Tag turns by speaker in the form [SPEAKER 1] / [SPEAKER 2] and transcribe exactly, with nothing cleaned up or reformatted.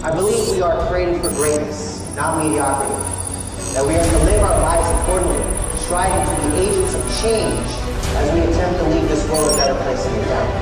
[SPEAKER 1] I believe we are created for greatness, not mediocrity. That we are to live our lives accordingly, striving to be agents of change as we attempt to leave this world a better place than we found it.